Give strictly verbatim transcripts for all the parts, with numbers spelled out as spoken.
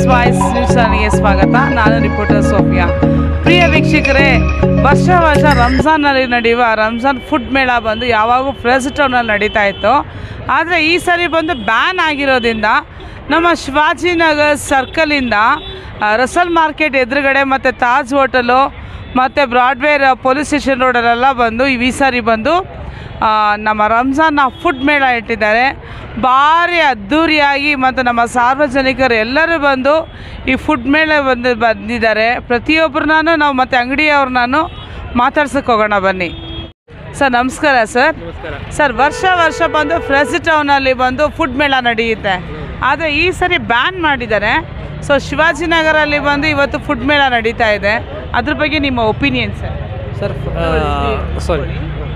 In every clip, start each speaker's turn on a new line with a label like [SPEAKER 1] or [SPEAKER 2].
[SPEAKER 1] Voice news ಚಾನೆಲ್ಗೆ ಸ್ವಾಗತ. ನಾನು ರಿಪೋರ್ಟರ್ ಸೋಫಿಯಾ. ಪ್ರಿಯ ವೀಕ್ಷಕರೇ, ವರ್ಷ ವರ್ಷ ರಂಜಾನಲ್ಲಿ ನಡೆಯುವ ರಂಜಾನ್ ಫುಡ್ ಮೇಳ ಬಂದು ಯಾವಾಗೂ ಫ್ರೆಶ್ ಟೌನಲ್ಲಿ ನಡೀತಾ ಇತ್ತು. ಆದರೆ ಈ ಸರಿ ಬಂದು ಬ್ಯಾನ್ ಆಗಿರೋದ್ರಿಂದ ನಮ್ಮ ಶಿವಾಜಿನಗರ್ ಸರ್ಕಲಿಂದ ರಸಲ್ ಮಾರ್ಕೆಟ್ ಎದುರುಗಡೆ ಮತ್ತು ತಾಜ್ ಹೋಟೆಲು ಮತ್ತು ಬ್ರಾಡ್ವೇರ್ ಪೊಲೀಸ್ ಸ್ಟೇಷನ್ ರೋಡಲ್ಲೆಲ್ಲ ಬಂದು ಈ ಸಾರಿ ಬಂದು ನಮ್ಮ ರಂಜಾನ್ನ ಫುಡ್ ಮೇಳ ಇಟ್ಟಿದ್ದಾರೆ. ಭಾರಿ ಅದ್ಧೂರಿಯಾಗಿ ಮತ್ತು ನಮ್ಮ ಸಾರ್ವಜನಿಕರು ಎಲ್ಲರೂ ಬಂದು ಈ ಫುಡ್ ಮೇಳ ಬಂದು ಬಂದಿದ್ದಾರೆ. ಪ್ರತಿಯೊಬ್ಬರನ್ನೂ ನಾವು ಮತ್ತು ಅಂಗಡಿಯವ್ರನ್ನೂ ಮಾತಾಡ್ಸೋಕೆ ಹೋಗೋಣ ಬನ್ನಿ. ಸರ್ ನಮಸ್ಕಾರ. ಸರ್ ಸರ್ ವರ್ಷ ವರ್ಷ ಬಂದು ಫ್ರೆಶ್ ಟೌನಲ್ಲಿ ಬಂದು ಫುಡ್ ಮೇಳ ನಡೆಯುತ್ತೆ. ಆದರೆ ಈ ಸರಿ ಬ್ಯಾನ್ ಮಾಡಿದ್ದಾರೆ. ಸೊ ಶಿವಾಜಿನಗರಲ್ಲಿ ಬಂದು ಇವತ್ತು ಫುಡ್ ಮೇಳ ನಡೀತಾ ಇದೆ. ಅದ್ರ ಬಗ್ಗೆ ನಿಮ್ಮ opinion sir?
[SPEAKER 2] Sir sorry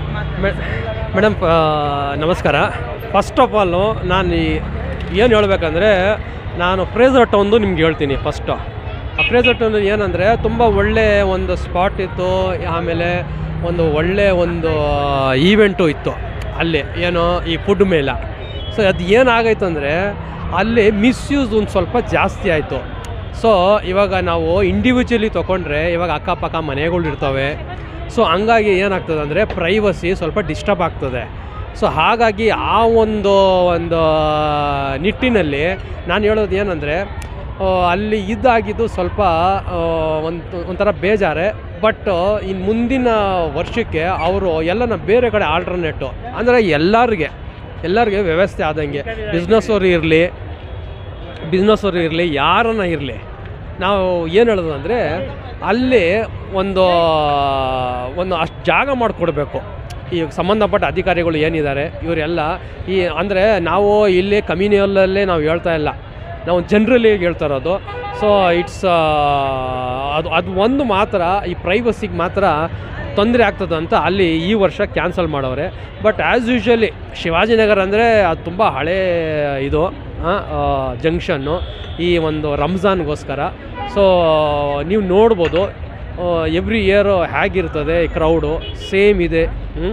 [SPEAKER 2] madam, ನಮಸ್ಕಾರ. ಫಸ್ಟ್ ಆಫ್ ಆಲು ನಾನು ಏನು ಹೇಳಬೇಕಂದ್ರೆ, ನಾನು ಫ್ರೇಜರ್ ಟೌನ್ದು ನಿಮ್ಗೆ ಹೇಳ್ತೀನಿ. ಫಸ್ಟು ಆ ಫ್ರೇಜರ್ ಟೌನ್ ಏನಂದರೆ ತುಂಬ ಒಳ್ಳೆಯ ಒಂದು ಸ್ಪಾಟ್ ಇತ್ತು. ಆಮೇಲೆ ಒಂದು ಒಳ್ಳೆಯ ಒಂದು ಈವೆಂಟು ಇತ್ತು ಅಲ್ಲಿ, ಏನೋ ಈ ಫುಡ್ ಮೇಳ. ಸೊ ಅದು ಏನಾಗೈತು ಅಂದರೆ ಅಲ್ಲಿ ಮಿಸ್ಯೂಸ್ ಒಂದು ಸ್ವಲ್ಪ ಜಾಸ್ತಿ ಆಯಿತು. ಸೊ ಇವಾಗ ನಾವು ಇಂಡಿವಿಜುವಲಿ ತೊಗೊಂಡ್ರೆ ಇವಾಗ ಅಕ್ಕಪಕ್ಕ ಮನೆಗಳು ಇರ್ತವೆ. ಸೊ ಹಂಗಾಗಿ ಏನಾಗ್ತದೆ ಅಂದರೆ ಪ್ರೈವಸಿ ಸ್ವಲ್ಪ ಡಿಸ್ಟರ್ಬ್ ಆಗ್ತದೆ. ಸೊ ಹಾಗಾಗಿ ಆ ಒಂದು ಒಂದು ನಿಟ್ಟಿನಲ್ಲಿ ನಾನು ಹೇಳೋದು ಏನಂದರೆ, ಅಲ್ಲಿ ಇದಾಗಿದ್ದು ಸ್ವಲ್ಪ ಒಂದು ಒಂಥರ ಬೇಜಾರೆ. ಬಟ್ ಇನ್ನು ಮುಂದಿನ ವರ್ಷಕ್ಕೆ ಅವರು ಎಲ್ಲನ ಬೇರೆ ಕಡೆ ಆಲ್ಟರ್ನೇಟು ಅಂದರೆ ಎಲ್ಲರಿಗೆ ಎಲ್ಲರಿಗೆ ವ್ಯವಸ್ಥೆ ಆದಂಗೆ, ಬಿಸ್ನೆಸ್ಸವ್ರು ಇರಲಿ ಬಿಸ್ನೆಸ್ಸವ್ರು ಇರಲಿ ಯಾರನ್ನ ಇರಲಿ, ನಾವು ಏನು ಹೇಳೋದು ಅಂದರೆ ಅಲ್ಲಿ ಒಂದು ಒಂದು ಅಷ್ಟು ಜಾಗ ಮಾಡಿಕೊಡ್ಬೇಕು. ಈ ಸಂಬಂಧಪಟ್ಟ ಅಧಿಕಾರಿಗಳು ಏನಿದ್ದಾರೆ ಇವರೆಲ್ಲ ಈ ಅಂದರೆ ನಾವು ಇಲ್ಲಿ ಕಮ್ಯುನಿಯಲ್ಲೇ ನಾವು ಹೇಳ್ತಾ ಇಲ್ಲ, ನಾವು ಜನರಲಿ ಹೇಳ್ತಾ ಇರೋದು. ಸೊ ಇಟ್ಸ್ ಅದು ಅದು ಒಂದು ಮಾತ್ರ ಈ ಪ್ರೈವಸಿಗೆ ಮಾತ್ರ ತೊಂದರೆ ಆಗ್ತದೆ ಅಂತ ಅಲ್ಲಿ ಈ ವರ್ಷ ಕ್ಯಾನ್ಸಲ್ ಮಾಡವ್ರೆ. ಬಟ್ ಆ್ಯಸ್ ಯೂಶ್ವಲಿ ಶಿವಾಜಿನಗರ ಅಂದರೆ ಅದು ತುಂಬ ಹಳೇ ಇದು ಜಂಕ್ಷನ್ನು ಈ ಒಂದು ರಂಜಾನ್ಗೋಸ್ಕರ. ಸೊ ನೀವು ನೋಡ್ಬೋದು ಎವ್ರಿ ಇಯರು ಹೇಗಿರ್ತದೆ ಕ್ರೌಡು, ಸೇಮ್ ಇದೆ.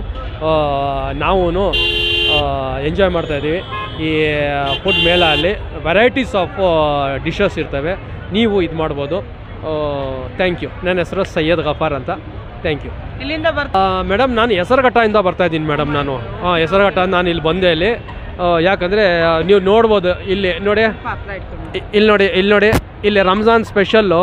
[SPEAKER 2] ನಾವು ಎಂಜಾಯ್ ಮಾಡ್ತಾಯಿದ್ದೀವಿ ಈ ಫುಡ್ ಮೇಳ. ಅಲ್ಲಿ ವೆರೈಟೀಸ್ ಆಫ್ ಡಿಶಸ್ ಇರ್ತವೆ, ನೀವು ಇದು ಮಾಡ್ಬೋದು. Thank you. ನನ್ನ ಹೆಸರು ಸೈಯದ್ ಗಫಾರ್ ಅಂತ. Thank you.
[SPEAKER 1] ಇಲ್ಲಿಂದ ಬರ್ತಾ
[SPEAKER 2] ಮೇಡಮ್, ನಾನು ಹೆಸರುಘಟ್ಟದಿಂದ ಬರ್ತಾಯಿದ್ದೀನಿ ಮೇಡಮ್. ನಾನು ಹಾಂ ಹೆಸರುಘಟ್ಟ ನಾನು ಇಲ್ಲಿ ಬಂದೆ. ಇಲ್ಲಿ ಯಾಕಂದರೆ ನೀವು ನೋಡ್ಬೋದು, ಇಲ್ಲಿ ನೋಡಿ ಇಲ್ಲಿ ನೋಡಿ ಇಲ್ಲಿ ನೋಡಿ ಇಲ್ಲಿ ರಂಜಾನ್ ಸ್ಪೆಷಲ್ಲು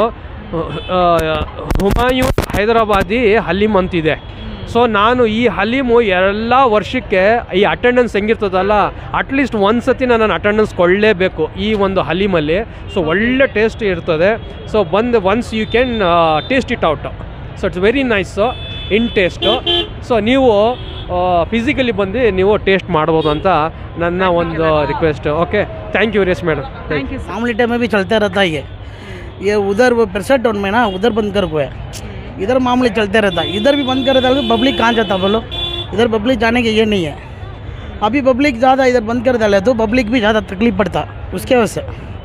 [SPEAKER 2] ಹುಮಾಯೂನ್ ಹೈದರಾಬಾದಿ ಹಲೀಮ್ ಅಂತಿದೆ. ಸೊ ನಾನು ಈ ಹಲೀಮು ಎಲ್ಲ ವರ್ಷಕ್ಕೆ ಈ ಅಟೆಂಡೆನ್ಸ್ ಹೆಂಗಿರ್ತದಲ್ಲ, ಅಟ್ಲೀಸ್ಟ್ ಒಂದು ಸತಿ ನಾನು ಅಟೆಂಡೆನ್ಸ್ ಕೊಳ್ಳೇಬೇಕು ಈ ಒಂದು ಹಲೀಮಲ್ಲಿ. ಸೊ ಒಳ್ಳೆ ಟೇಸ್ಟ್ ಇರ್ತದೆ. ಸೊ ಬಂದು once you can taste it out. So it's very nice in taste. So ನೀವು ಫಿಸಿಕಲಿ ಬಂದು ನೀವು ಟೇಸ್ಟ್ ಮಾಡ್ಬೋದು ಅಂತ ನನ್ನ ಒಂದು ರಿಕ್ವೆಸ್ಟ್. ಓಕೆ, ಥ್ಯಾಂಕ್ ಯು ರೇಸ್ ಮೇಡಮ್.
[SPEAKER 1] Thank you.
[SPEAKER 3] मामूली टाइम में भी चलता रहता है ये ये उधर वो परसेंट टाउन में ना उधर बंद कर हुआ है, इधर मामूली चलते रहता है. इधर भी बंद कर देता है. पब्लिक कहाँ जाता बोलो? इधर पब्लिक जाने के ये नहीं है. अभी पब्लिक ज़्यादा इधर बंद कर डाले तो पब्लिक भी ज़्यादा तकलीफ पड़ता उसके वजह से.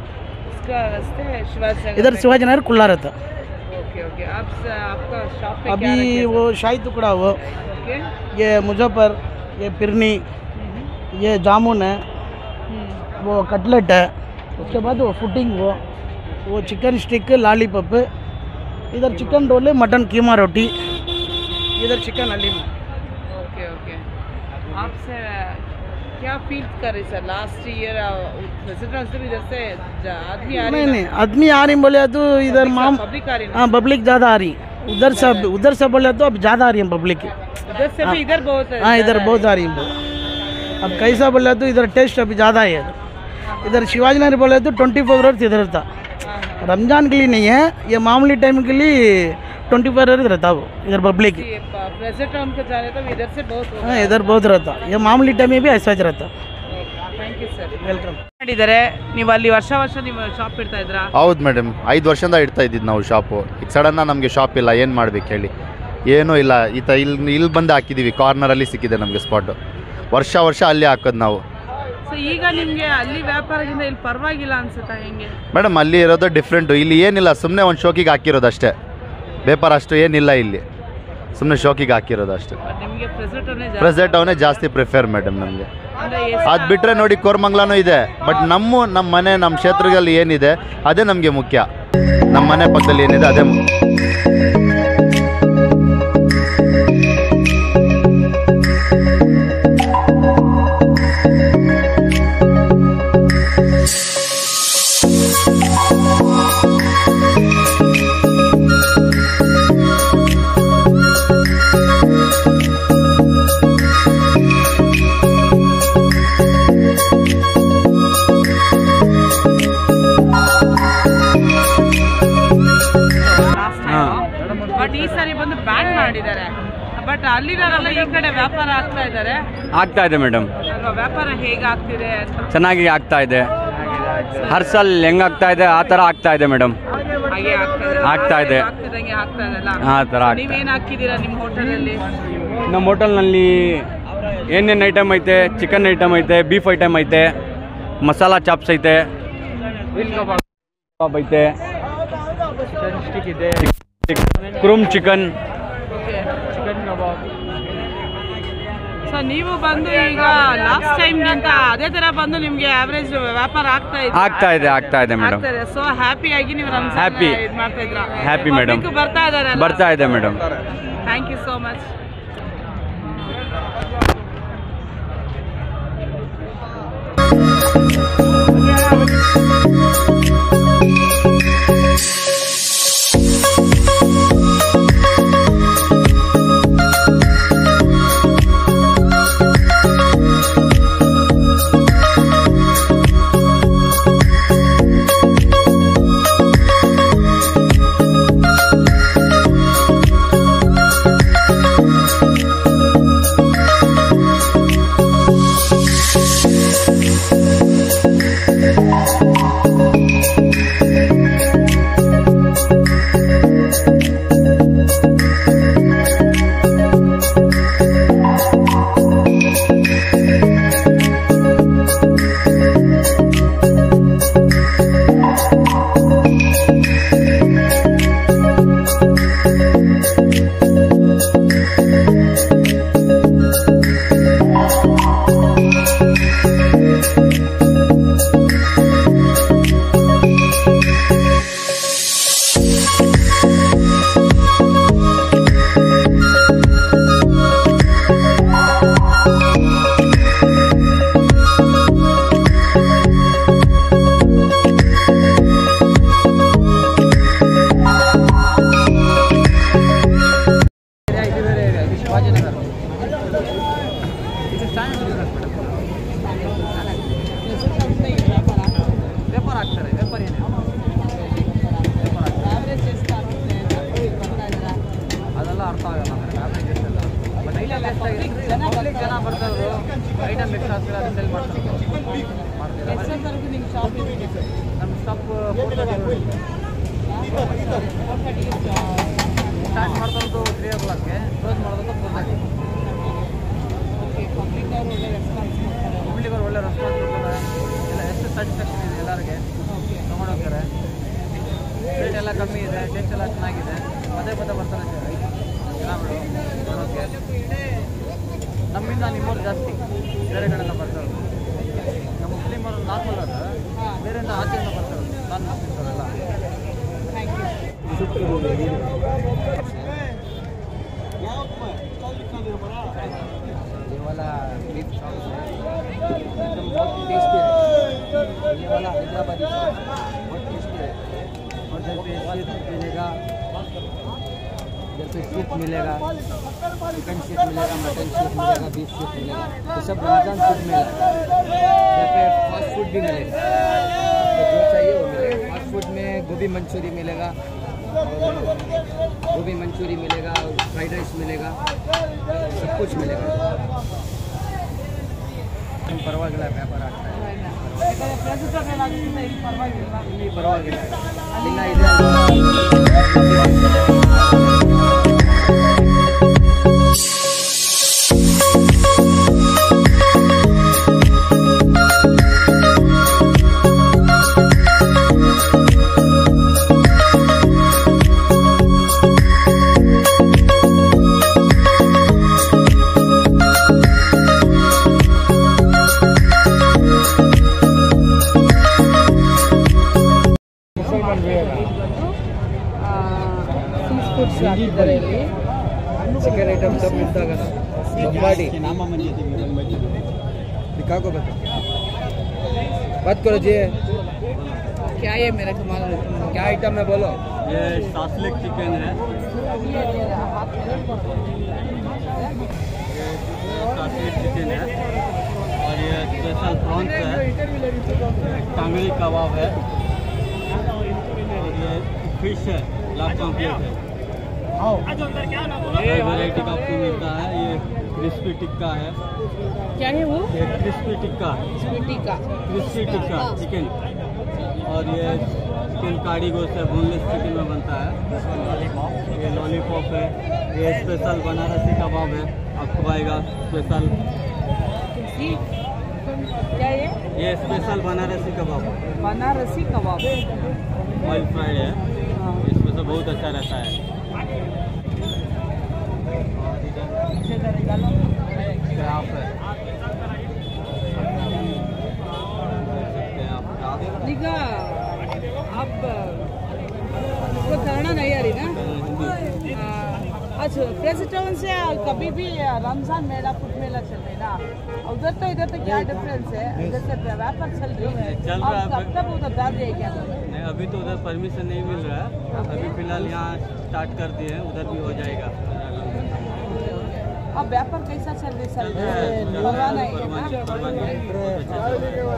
[SPEAKER 3] इधर शिवाजीनगर खुला रहता.
[SPEAKER 1] Okay okay. आप आपका शॉप पे
[SPEAKER 3] अभी वो शाही टुकड़ा वो ये मुजफ्फर, ये पिरनी, ये जामुन है, वो कटलेट है, उसके बाद वो फुटिंग, वो वो चिकन स्टिक, लॉलीपॉप, इधर चिकन रोल, मटन कीमा रोटी, इधर चिकन हलीम.
[SPEAKER 1] Okay okay. आपसे क्या फील कर रही सर? लास्ट ईयर रेजिडेंट्स भी इधर से आदमी आ रही?
[SPEAKER 3] नहीं नहीं आदमी आ रही बोले तो इधर माम
[SPEAKER 1] पब्लिक आ रही?
[SPEAKER 3] हाँ पब्लिक ज़्यादा आ रही. उधर से उधर से बोले तो अब ज़्यादा आ रही है पब्लिक.
[SPEAKER 1] उधर से भी इधर बहुत है.
[SPEAKER 3] हाँ इधर बहुत आ रही है. अब कैसा बोले तो इधर टेस्ट अभी ज़्यादा है. इधर शिवाजीनगर बोले तो ट्वेंटी फोर आवर्स इधर रहता. रमज़ान के लिए नहीं है ये, मामूली टाइम के लिए ट्वेंटी फोर आवर्स रहता वो इधर पब्लिक.
[SPEAKER 1] प्रेजेंट टाउन के जाने तो इधर से बहुत
[SPEAKER 3] हाँ इधर बहुत रहता. ये मामूली टाइम में भी ऐसा ही रहता.
[SPEAKER 1] Thank you sir.
[SPEAKER 3] ವೆಲ್ಕಮ್.
[SPEAKER 1] ಮಾಡಿದ್ದಾರೆ ನೀವು ಅಲ್ಲಿ ವರ್ಷ ವರ್ಷ ನೀವು ಶಾಪ್ ಇಡ್ತಾ ಇದ್ರಾ?
[SPEAKER 4] ಹೌದು ಮೇಡಮ್, ಐದು ವರ್ಷದಿಂದ ಇಡ್ತಾ ಇದ್ದಿದ್ದು ನಾವು ಶಾಪು. ಈಗ ಸಡನ್ನಾಗಿ ನಮಗೆ ಶಾಪ್ ಇಲ್ಲ, ಏನು ಮಾಡ್ಬೇಕು ಹೇಳಿ? ಏನೂ ಇಲ್ಲ. ಈತ ಇಲ್ಲಿ ಇಲ್ಲಿ ಬಂದು ಹಾಕಿದ್ದೀವಿ, ಕಾರ್ನರಲ್ಲಿ ಸಿಕ್ಕಿದೆ ನಮಗೆ ಸ್ಪಾಟು. ವರ್ಷ ವರ್ಷ ಅಲ್ಲಿ ಹಾಕೋದು ನಾವು.
[SPEAKER 1] ಸೊ ಈಗ ನಿಮಗೆ ಅಲ್ಲಿ ವ್ಯಾಪಾರದಿಂದ ಇಲ್ಲಿ ಪರವಾಗಿಲ್ಲ ಅನ್ಸುತ್ತಾ ಹೆಂಗೆ?
[SPEAKER 4] ಮೇಡಮ್ ಅಲ್ಲಿ ಇರೋದು ಡಿಫ್ರೆಂಟು, ಇಲ್ಲಿ ಏನಿಲ್ಲ, ಸುಮ್ಮನೆ ಒಂದು ಶೋಕಿಗೆ ಹಾಕಿರೋದು ಅಷ್ಟೇ. ವ್ಯಾಪಾರ ಅಷ್ಟು ಏನಿಲ್ಲ ಇಲ್ಲಿ. ಸುಮ್ಮನೆ ಶೋಕಿಗೆ ಹಾಕಿರೋದು ಅಷ್ಟೇ.
[SPEAKER 1] ನಿಮಗೆ ಪ್ರೆಸೆಂಟೋನೇ
[SPEAKER 4] ಪ್ರೆಸೆಂಟ್ ಅವನೇ ಜಾಸ್ತಿ ಪ್ರಿಫೇರ್ ಮೇಡಮ್ ನಮಗೆ.
[SPEAKER 1] ಅಂದರೆ
[SPEAKER 4] ಅದು ಬಿಟ್ಟರೆ ನೋಡಿ ಕೋರಮಂಗ್ಲನೂ ಇದೆ, ಬಟ್ ನಮ್ಮ ನಮ್ಮ ಮನೆ ನಮ್ಮ ಕ್ಷೇತ್ರದಲ್ಲಿ ಏನಿದೆ ಅದೇ ನಮಗೆ ಮುಖ್ಯ. ನಮ್ಮ ಮನೆ ಪಕ್ಕದಲ್ಲಿ ಏನಿದೆ ಅದೇ ಮುಖ್ಯ.
[SPEAKER 1] ಬಟ್ ಈ ಸಾರಿ ಬಂದು ಬ್ಯಾನ್ ಮಾಡಿದ್ದಾರೆ. ಬಟ್ ಅಲ್ಲಿರೋರೆಲ್ಲ ಈ ಕಡೆ ವ್ಯಾಪಾರ ಆಗ್ತಾ ಇದ್ದಾರೆ.
[SPEAKER 5] ಆಗ್ತಾ ಇದೆ ಮೇಡಮ್.
[SPEAKER 1] ಅಲ್ವಾ, ವ್ಯಾಪಾರ ಹೇಗೆ ಆಗ್ತಿದೆ ಅಂತ?
[SPEAKER 5] ಚೆನ್ನಾಗಿ ಆಗ್ತಾ ಇದೆ. ಹರ್ ಸಲ ಹೆಂಗ್ ಆಗ್ತಾ ಇದೆ ಆ ಥರ ಆಗ್ತಾ ಇದೆ ಮೇಡಮ್.
[SPEAKER 1] ಹಾಗೆ
[SPEAKER 5] ಆಗ್ತಾ ಇದೆ.
[SPEAKER 1] ಆಗ್ತಿದಂಗೆ ಆಗ್ತಾ ಇದೆಲ್ಲ
[SPEAKER 5] ಆ ಥರ ಆಗ್ತಾ ಇದೆ.
[SPEAKER 1] ನೀವೇನು ಹಾಕಿದ್ದೀರಾ ನಿಮ್ಮ ಹೋಟೆಲಲ್ಲಿ?
[SPEAKER 5] ನಮ್ಮ ಹೋಟೆಲ್ನಲ್ಲಿ ಏನೇನು ಐಟಮ್ ಐತೆ, ಚಿಕನ್ ಐಟಮ್ ಐತೆ, ಬೀಫ್ ಐಟಮ್ ಐತೆ, ಮಸಾಲಾ ಚಾಪ್ಸ್ ಐತೆ, ಕಬಾಬ್ ಐತೆ, ಕ್ರೂಮ್ ಚಿಕನ್, ಚಿಕನ್ ಕಬಾಬ್.
[SPEAKER 1] ಸೊ ನೀವು ಬಂದು ಈಗ ಲಾಸ್ಟ್ ಟೈಮ್ಗಿಂತ ಅದೇ ತರ ಬಂದು ನಿಮ್ಗೆ ಆವರೇಜ್ ವ್ಯಾಪಾರ ಆಗ್ತಾ ಇದೆ?
[SPEAKER 5] ಆಗ್ತಾ ಇದೆ ಆಗ್ತಾ ಇದೆ ಮೇಡಮ್.
[SPEAKER 1] ಸೊ ಹ್ಯಾಪಿಯಾಗಿ ನೀವು ರಂಜಾನ್
[SPEAKER 5] Happy.
[SPEAKER 1] ಇದು ಮಾಡ್ತಾ ಇದ್ರಾ?
[SPEAKER 5] Happy madam.
[SPEAKER 1] Public ಬರ್ತಾ ಇದ್ದಾರೆ?
[SPEAKER 5] ಬರ್ತಾ ಇದೆ madam.
[SPEAKER 1] Thank you so much.
[SPEAKER 6] Start ಮಾಡ್ಕೊಂಡು ತ್ರೀ ಓ ಕ್ಲಾಕ್ಗೆ ಕ್ಲೋಸ್ ಮಾಡೋದು ಫೋರ್ ಥರ್ಟಿ. ಪಬ್ಲಿಕ್ ಅವ್ರು ಒಳ್ಳೆ ರೆಸ್ಪಾನ್ಸ್ ಕೊಡ್ತಾರೆ. ಎಲ್ಲ ಎಷ್ಟು ಸ್ಯಾಟಿಸ್ಫ್ಯಾಕ್ಷನ್ ಇದೆ ಎಲ್ಲರಿಗೆ, ತೊಗೊಂಡೋಗ್ತಾರೆ. ರೇಟ್ ಎಲ್ಲ ಕಮ್ಮಿ ಇದೆ, ಟೇಸ್ಟ್ ಎಲ್ಲ ಚೆನ್ನಾಗಿದೆ. ಪದೇ ಪದೇ ಬರ್ತಾರೆ ಜನಗಳು ನೋಡೋಕ್ಕೆ. ನಮ್ಮಿಂದ ನಿಮ್ಮವ್ರು ಜಾಸ್ತಿ ಬೇರೆ ಕಡೆಯಿಂದ ಬರ್ತಾರೆ. ನಮ್ಮ ಮುಸ್ಲಿಮರು ನಾರ್ಮಲ್ ಅದು, ಬೇರೆಯಿಂದ ಆಚೆಯಿಂದ ಬರ್ತಾರೆ ನಾನ್ ಮುಸ್ಲಿಮ್ಸ್ ಅವರೆಲ್ಲ. ये वाला बीफ चॉप्स है, एकदम बहुत टेस्टी है. ये वाला हैदराबादी चॉप्स बहुत टेस्टी है. और इधर पे शीत मिलेगा, इधर पे सूप मिलेगा, चिकन शीत मिलेगा, मटन शीत मिलेगा, बीफ शीत मिलेगा. ये सब रमज़ान फूड मिलेगा. इधर पे फास्ट फूड भी मिलेगा, तो जो चाहिए वो मिलेगा. फास्ट फूड में गोभी मंचूरी मिलेगा, गोभी मंचूरी मिलेगा, फ्राइड राइस मिलेगा, सब कुछ मिलेगा. ಪರವಾಗಿಲ್ಲ ವ್ಯಾಪಾರ ಆಗ್ತಾ ಇದೆ. ಇಲ್ಲಿ ಪರವಾಗಿಲ್ಲ ಇನ್ನ ಇದೆ. गाड़ी दिखा को बता बात करो जी
[SPEAKER 1] क्या ये मेरा कमाल है
[SPEAKER 6] क्या आइटम है बोलो
[SPEAKER 5] ये सासलिक चिकन है, सासलिक चिकन है और ये स्पेशल प्रॉन्स है, टांगड़ी कबाब है और ये फिश है, लाख पॉम्पलेट है। ये वैरायटी का आपको मिलता है। ये क्रिस्पी टिक्का है।
[SPEAKER 1] क्या है वो?
[SPEAKER 5] ये crispy tikka
[SPEAKER 1] tikka
[SPEAKER 5] crispy tikka chicken और ये चिकन काड़ी गोश्त है, बोनलेस चिकन में बनता है। ये लॉलीपॉप है। ये स्पेशल बनारसी कबाब है, आपको आएगा स्पेशल।
[SPEAKER 1] क्या ये?
[SPEAKER 5] ये special Banarasi kebab
[SPEAKER 1] Banarasi kebab
[SPEAKER 5] oil fried है, इसमें से बहुत अच्छा रहता है। क्राप है,
[SPEAKER 1] निका अब तो कन्नड़ नहीं आ रही ना? अच्छा, प्रेस टाउन से कभी भी रमजान मेला फुट मेला चल रही ना, उधर तो इधर तो क्या डिफरेंस है? इधर से व्यापार चल रही है,
[SPEAKER 5] चल रहा है।
[SPEAKER 1] कब तक उधर डाल दिए क्या?
[SPEAKER 5] नहीं, अभी तो उधर परमिशन नहीं मिल रहा है, अभी फिलहाल यहाँ स्टार्ट कर दिए हैं, उधर भी हो जाएगा।
[SPEAKER 1] अब व्यापार कैसा चल रही चल रहा है? परवाह नहीं है ना?
[SPEAKER 5] परवाह नहीं है, बहुत अच्छा चल रहा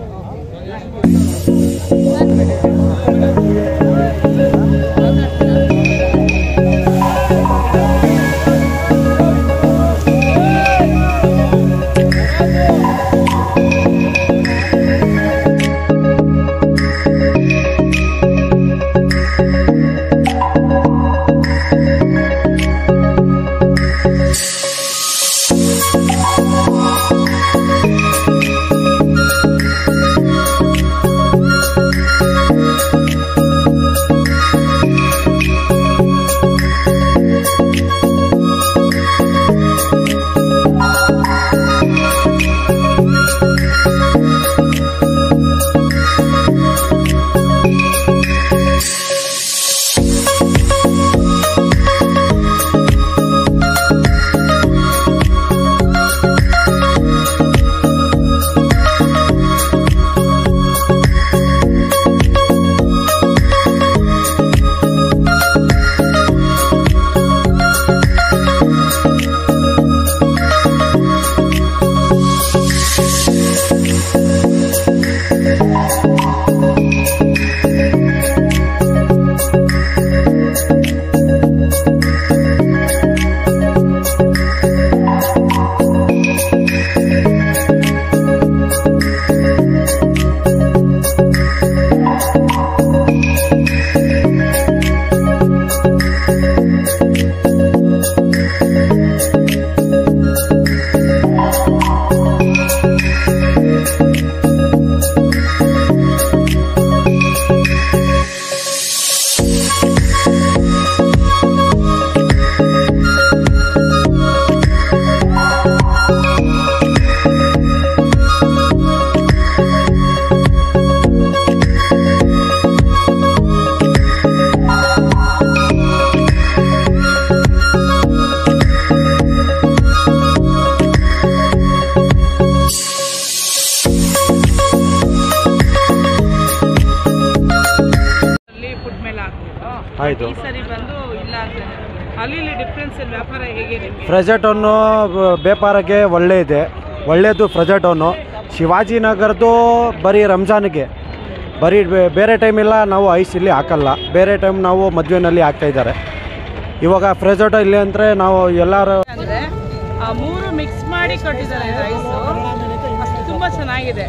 [SPEAKER 2] ಆಯಿತು.
[SPEAKER 1] ಈ ಸರಿ ಬಂದು ಇಲ್ಲ ಆಗ್ತದೆ. ಅಲ್ಲಿ ಇಲ್ಲಿ ಡಿಫ್ರೆನ್ಸ್ ವ್ಯಾಪಾರ ಹೇಗೆ ನಿಮಗೆ?
[SPEAKER 7] ಫ್ರೆಜರ್ ಟೌನು ವ್ಯಾಪಾರಕ್ಕೆ ಒಳ್ಳೆ ಇದೆ, ಒಳ್ಳೆಯದು ಫ್ರೆಜರ್ ಟೌನು. ಶಿವಾಜಿನಗರದ್ದು ಬರೀ ರಂಜಾನ್ಗೆ, ಬರೀ ಬೇರೆ ಟೈಮೆಲ್ಲ ನಾವು ಐಸ್ ಇಲ್ಲಿ ಹಾಕಲ್ಲ, ಬೇರೆ ಟೈಮ್ ನಾವು ಮದುವೆನಲ್ಲಿ ಹಾಕ್ತಾಯಿದ್ದಾರೆ. ಇವಾಗ ಫ್ರೆಜರ್ ಟೌನ್ ಇಲ್ಲಿ ಅಂದರೆ ನಾವು ಎಲ್ಲರೂ
[SPEAKER 1] ಅಂದರೆ ಮೂರು ಮಿಕ್ಸ್ ಮಾಡಿ ಕೊಟ್ಟಿದ್ದಾರೆ ರೈಸು, ಅಷ್ಟು ತುಂಬ ಚೆನ್ನಾಗಿದೆ.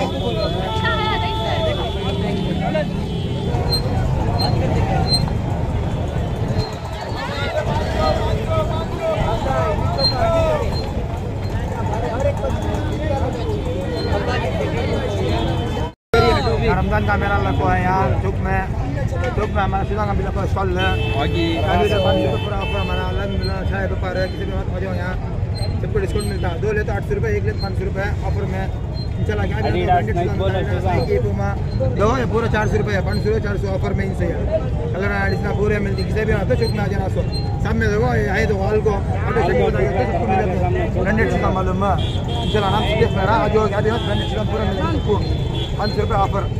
[SPEAKER 6] रमजान का मेला लगो है यहाँ चौक में, चौक में हमारा सीधा का भी लगो स्टॉल है। पूरा ऑफर हमारा अलग मिला चाय व्यापार है, किसी भी मत मजे यहाँ सबको डिस्काउंट मिलता है। दो लेते आठ सौ रुपये, एक लेते पाँच सौ रुपये ऑफर में।
[SPEAKER 8] चला क्या दो ये पूरा चार सौ रुपये पाँच सौ चार सौ ऑफर में इनसे कलर आडिसना पूरे मिलती किसी भी आता चुप ना जाना सो सब में देखो आए तो हॉल को ब्रांडेड चिकन मालूम है चला नाम सीधे मेरा आज जो क्या देना ब्रांडेड चिकन पूरा मिलेगा सबको पाँच सौ रुपये ऑफर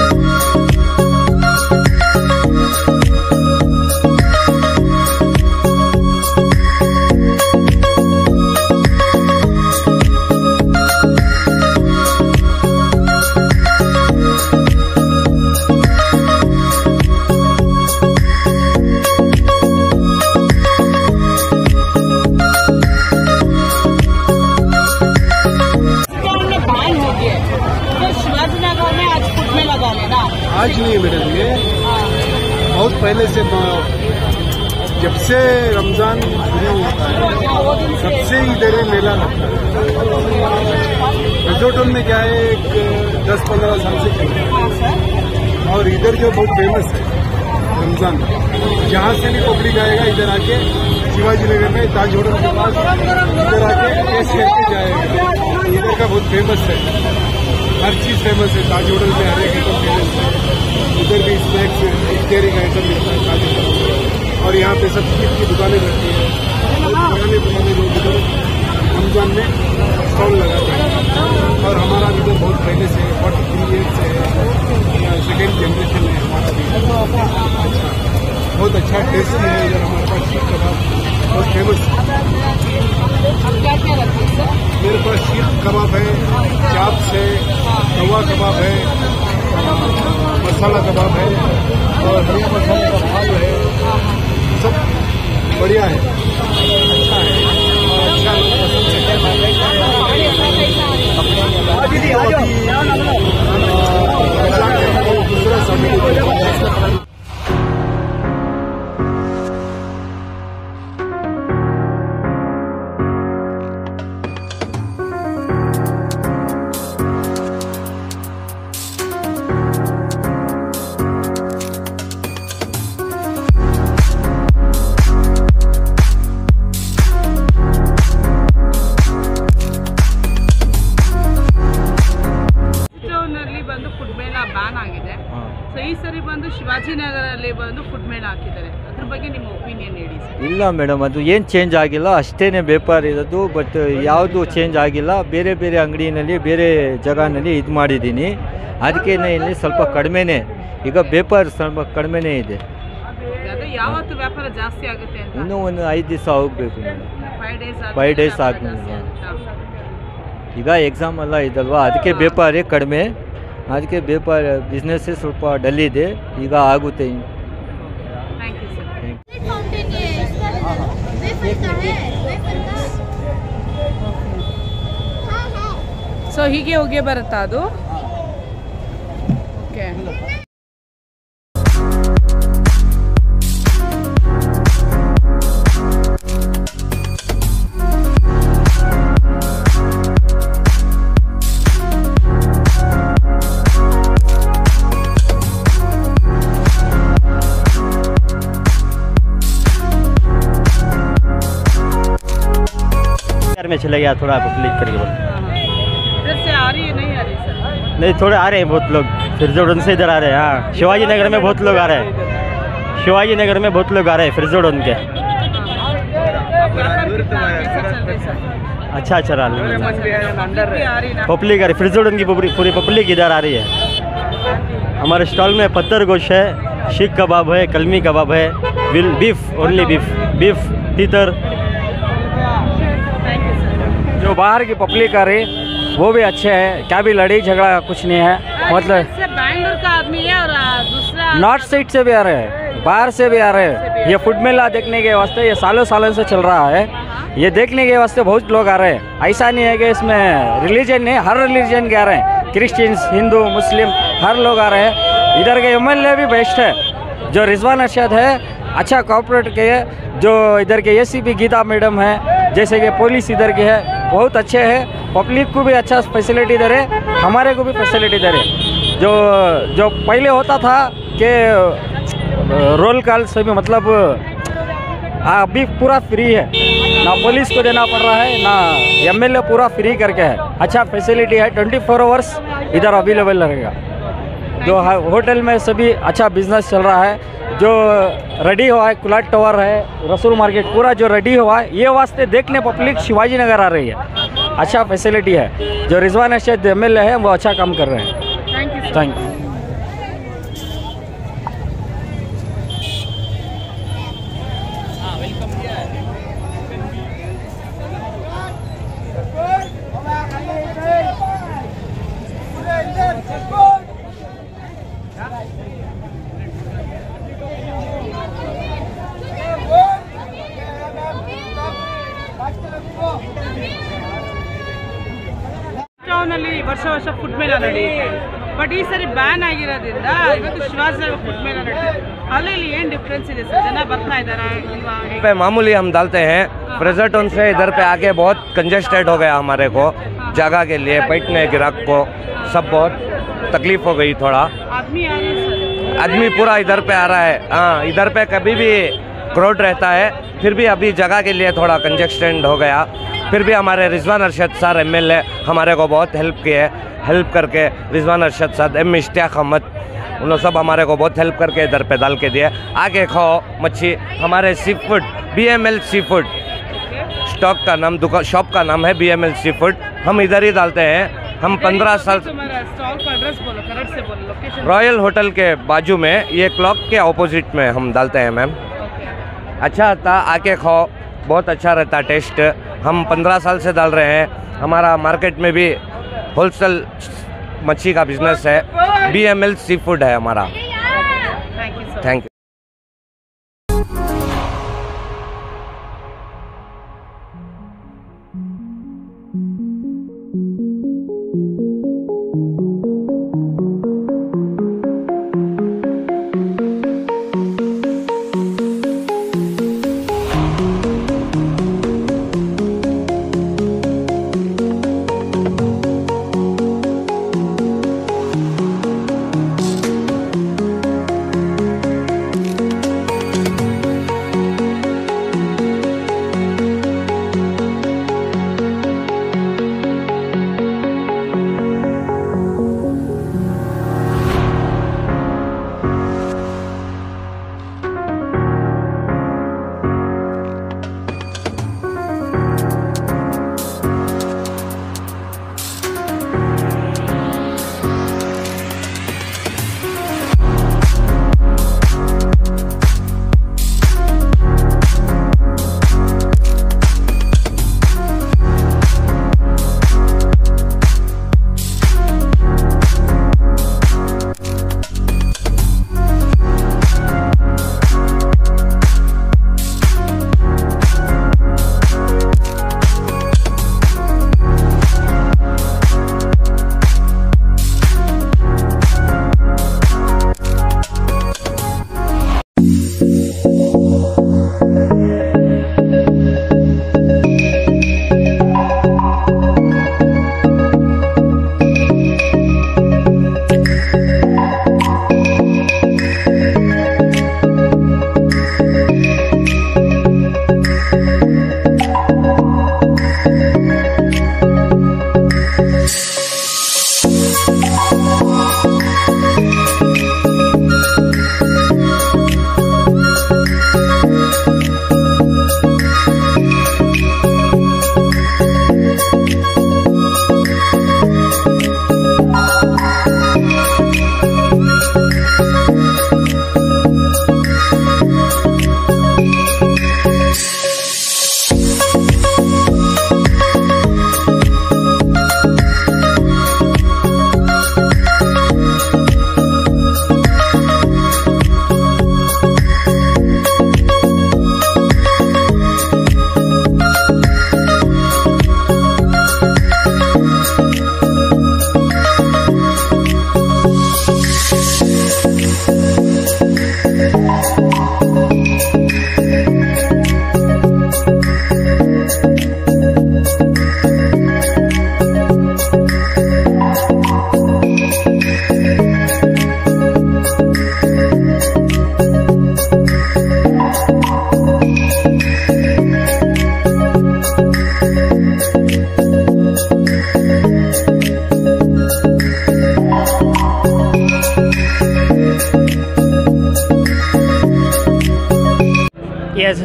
[SPEAKER 9] आज नहीं मैडम ये बहुत पहले से जब से रमज़ान शुरू होता है तब से इधर ही मेला लगता है। रिजोर्टन में क्या है एक दस पंद्रह साल से चल रहा है और इधर जो बहुत फेमस है रमज़ान जहाँ से भी पब्लिक आएगा इधर आके शिवाजी नगर में ताज होटल के पास इधर आके टेस्ट करके जाएगा। इधर का बहुत फेमस है, हर चीज़ फेमस है। ताज होटल में हर एक आइटम फेमस है, इधर भी स्नैक्स वेजिटेरियन आइटम मिलता है ताज होटल में। और यहाँ पे सब चीज़ की दुकानें रहती है, पुराने पुराने लोग इधर रमजान में स्टॉल लगाते हैं। और हमारा भी इधर बहुत पहले से फोर्टी थ्री ईयर से है, सेकेंड जनरेशन है हमारा भी। अच्छा बहुत अच्छा टेस्ट है इधर हमारे पास शीख कबाब बहुत फेमस है। मेरे पास शीख कबाब है, चाप्स है, तवा कबाब है, मसाला कबाब है और बढ़िया मसाले का फाल है, सब बढ़िया है, अच्छा है और अच्छा लोग पसंद से दूसरा समय
[SPEAKER 1] ಶಿವಾಜಿನಗರಲ್ಲಿ ಬಂದು ಫುಡ್ ಮೇಳ ಹಾಕಿದ್ದಾರೆ, ಅದ್ರ ಬಗ್ಗೆ ನಿಮ್ಮ ಒಪಿನಿಯನ್ ಹೇಳಿ ಸರ್.
[SPEAKER 10] ಇಲ್ಲ ಮೇಡಮ್, ಅದು ಏನು ಚೇಂಜ್ ಆಗಿಲ್ಲ, ಅಷ್ಟೇ ವ್ಯಾಪಾರ ಇರೋದು. ಬಟ್ ಯಾವುದು ಚೇಂಜ್ ಆಗಿಲ್ಲ. ಬೇರೆ ಬೇರೆ ಅಂಗಡಿನಲ್ಲಿ ಬೇರೆ ಜಾಗನಲ್ಲಿ ಇದು ಮಾಡಿದ್ದೀನಿ, ಅದಕ್ಕೆ ಇಲ್ಲಿ ಸ್ವಲ್ಪ ಕಡಿಮೆನೇ. ಈಗ ವ್ಯಾಪಾರ ಸ್ವಲ್ಪ ಕಡಿಮೆನೇ ಇದೆ.
[SPEAKER 1] ಯಾವತ್ತು ವ್ಯಾಪಾರ ಜಾಸ್ತಿ ಆಗುತ್ತೆ ಅಂತ
[SPEAKER 10] ಇನ್ನೂ ಒಂದು ಐದು ದಿವಸ ಹೋಗ್ಬೇಕು madam,
[SPEAKER 1] five days
[SPEAKER 10] five days ಆದ್ಮೇಲೆ. ಈಗ ಎಕ್ಸಾಮ್ ಎಲ್ಲ ಇದಲ್ವಾ, ಅದಕ್ಕೆ ವ್ಯಾಪಾರ ಕಡಿಮೆ, ಅದಕ್ಕೆ ವ್ಯಾಪಾರ ಬಿಸ್ನೆಸ್ಸೇ ಸ್ವಲ್ಪ ಡಲ್ ಇದೆ. ಈಗ ಆಗುತ್ತೆ.
[SPEAKER 1] ಸೊ ಹೀಗೆ ಹೋಗಿ ಬರುತ್ತಾ ಅದು? ಓಕೆ.
[SPEAKER 10] में चले गया थोड़ा पब्लिक करके बोल।
[SPEAKER 1] इधर से आ रही है नहीं आ रही सर?
[SPEAKER 10] नहीं, थोड़े आ रहे हैं बहुत लोग, फिरजोडन से इधर आ रहे हैं। हाँ, शिवाजी नगर में बहुत लोग आ रहे हैं, शिवाजी नगर में बहुत लोग आ रहे हैं फिरजोडन के। अच्छा अच्छा रहा पब्लिक आ रही, फिरजोडन की पूरी पब्लिक इधर आ रही है। हमारे स्टॉल में पत्थर गोश्त है, शीख कबाब है, कलमी कबाब है, बीफ ओनली बीफ बीफ तीतर।
[SPEAKER 11] जो बाहर की पब्लिक आ रही वो भी अच्छे है, क्या भी लड़ी झगड़ा कुछ नहीं है। मतलब
[SPEAKER 1] बैंगलोर का आदमी है और दूसरा
[SPEAKER 11] नॉर्थ साइड से भी आ रहे हैं, बाहर से भी आ रहे हैं। ये फुड मेला देखने के वास्ते ये सालों सालों से चल रहा है, ये देखने के वास्ते बहुत लोग आ रहे हैं। ऐसा नहीं है कि इसमें रिलीजन नहीं, हर रिलीजन के आ रहे हैं, क्रिश्चियंस, हिंदू, मुस्लिम, हर लोग आ रहे हैं। इधर के एम एल ए भी बेस्ट है, जो रिजवान अरशद है, अच्छा कॉर्पोरेट के है। जो इधर के A C P Geeta madam है, जैसे कि पुलिस इधर की है, बहुत अच्छे हैं। पब्लिक को भी अच्छा फैसिलिटी दे रहे, हमारे को भी फैसिलिटी दे रहे। जो जो पहले होता था कि रोल कॉल से भी मतलब अभी पूरा फ्री है, ना पुलिस को देना पड़ रहा है, ना एमएलए पूरा फ्री करके है। अच्छा फैसिलिटी है, ट्वेंटी फोर आवर्स इधर अवेलेबल रहेगा। जो होटल में सभी अच्छा बिजनेस चल रहा है। जो रेडी हुआ है कुलाट टावर है, रसूल मार्केट पूरा जो रेडी हुआ है, ये वास्ते देखने पब्लिक शिवाजी नगर आ रही है। अच्छा फैसिलिटी है। जो Rizwan Arshad M L A है वो अच्छा काम कर रहे हैं। Thank you.
[SPEAKER 1] ಟೌನಲ್ಲಿ ವರ್ಷ ವರ್ಷ ಫುಡ್ ಮೇಳ ನಡೆಯುತ್ತೆ, ಬಟ್ ಈ ಸರಿ ಬ್ಯಾನ್ ಆಗಿರೋದ್ರಿಂದ ಇವತ್ತು ಶಿವಾಜಿನಗರ ಫುಡ್ ಮೇಳ ನಡೆಯುತ್ತೆ। ಅಲ್ಲಿ ಇಲ್ಲಿ ಏನು ಡಿಫ್ರೆನ್ಸ್ ಇದೆ ಸರ್? जन ಬರ್ತಾ ಇದ್ದಾರಾ ಇಲ್ವಾ?
[SPEAKER 12] पे मामूली हम डालते हैं, प्रेजेंटोन से इधर पे आके बहुत कंजेस्टेड हो गया हमारे को, जगह के लिए बैठने ग्राहक को सब बहुत तकलीफ हो गई थोड़ा।
[SPEAKER 1] आदमी आ रहे हैं सर,
[SPEAKER 12] आदमी पूरा इधर पे आ रहा है। हाँ, इधर पे कभी भी क्राउड रहता है, फिर भी अभी जगह के लिए थोड़ा कंजेस्टेड हो गया। फिर भी हमारे Rizwan Arshad sir M L A हमारे को बहुत हेल्प किए, हेल्प करके रिजवान अरशद सर एम इश्तियाक अहमद उन लोग सब हमारे को बहुत हेल्प करके इधर पे डाल के दिए। आगे खाओ मच्छी, हमारे sea food B M L C food stock का नाम, दुकान शॉप का नाम है B M L C food. हम इधर ही डालते हैं। हम पंद्रह साल
[SPEAKER 1] स्टॉल का एड्रेस बोलो, करेक्ट से बोलो, लोकेशन।
[SPEAKER 12] रॉयल होटल के बाजू में, ये क्लॉक के ऑपोजिट में हम डालते हैं मैम। अच्छा था, आके खाओ, बहुत अच्छा रहता टेस्ट। हम पंद्रह साल से डाल रहे हैं। हमारा मार्केट में भी होलसेल मच्छी का बिजनेस है। B M L C food है हमारा। Thank you.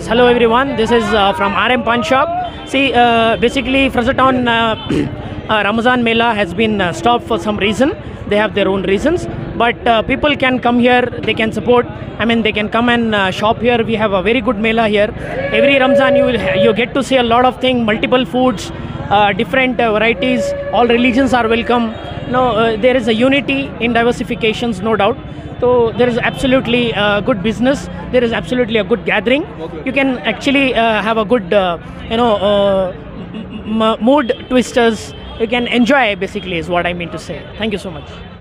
[SPEAKER 13] hello everyone. This is uh, from R M Pan Shop. See, uh, basically, Frasertown uh, uh, Ramazan Mela has been uh, stopped for some reason. They have their own reasons, but uh, people can come here. They can support. I mean, they can come and uh, shop here. We have a very good Mela here. Every Ramzan, you will you get to see a lot of things, multiple foods, uh, different uh, varieties. All religions are welcome. No, uh, there is a unity in diversifications, no doubt. So there is absolutely uh, good business. There is absolutely a good gathering. You can actually uh, have a good, uh, you know, uh, m- m- mood twisters. You can enjoy, basically, is what I mean to say. Thank you so much.